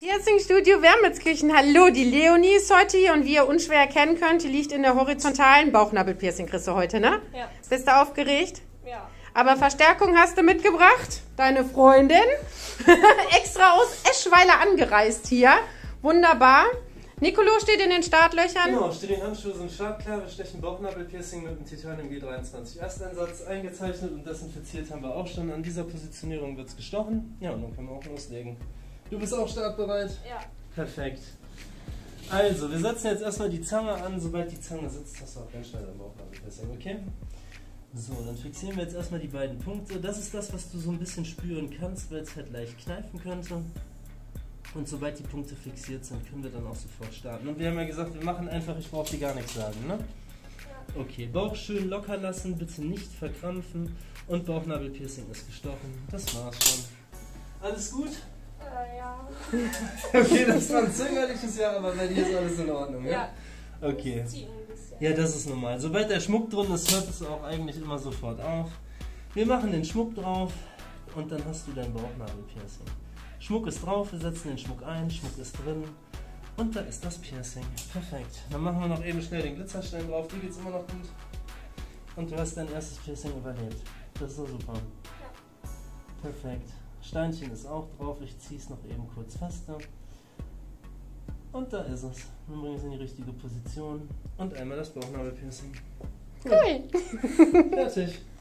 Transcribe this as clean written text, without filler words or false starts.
Piercing-Studio Wermelskirchen. Hallo, die Leonie ist heute hier und wie ihr unschwer erkennen könnt, die liegt in der horizontalen Bauchnabel-Piercing. Kriegst du heute, ne? Ja. Bist du aufgeregt? Ja. Aber Verstärkung hast du mitgebracht? Deine Freundin? Extra aus Eschweiler angereist hier. Wunderbar. Nicolo steht in den Startlöchern. Genau, steht in den Handschuhen, sind startklar. Wir stechen Bauchnabel-Piercing mit dem Titanium G23 Ersteinsatz eingezeichnet und desinfiziert haben wir auch schon. An dieser Positionierung wird es gestochen. Ja, und dann können wir auch loslegen. Du bist auch startbereit? Ja. Perfekt. Also, wir setzen jetzt erstmal die Zange an. Sobald die Zange sitzt, hast du auch ganz schnell dein Bauchnabel-Piercing, okay? So, dann fixieren wir jetzt erstmal die beiden Punkte. Das ist das, was du so ein bisschen spüren kannst, weil es halt leicht kneifen könnte. Und sobald die Punkte fixiert sind, können wir dann auch sofort starten. Und wir haben ja gesagt, wir machen einfach, ich brauche dir gar nichts sagen, ne? Ja. Okay, Bauch schön locker lassen, bitte nicht verkrampfen. Und Bauchnabelpiercing ist gestochen. Das war's schon. Alles gut? Ja. Okay, das war ein zögerliches Ja, aber bei dir ist alles in Ordnung, ja? Ja. Okay. Das zieht ein bisschen. Ja, das ist normal. Sobald der Schmuck drin ist, hört es auch eigentlich immer sofort auf. Wir machen den Schmuck drauf und dann hast du dein Bauchnabelpiercing. Schmuck ist drauf, wir setzen den Schmuck ein, Schmuck ist drin und da ist das Piercing. Perfekt. Dann machen wir noch eben schnell den Glitzerstein drauf, dir geht's immer noch gut. Und du hast dein erstes Piercing überlebt. Das ist so super. Ja. Perfekt. Steinchen ist auch drauf, ich ziehe es noch eben kurz fester. Und da ist es. Dann bringen wir es in die richtige Position und einmal das Bauchnabelpiercing. Cool. Fertig.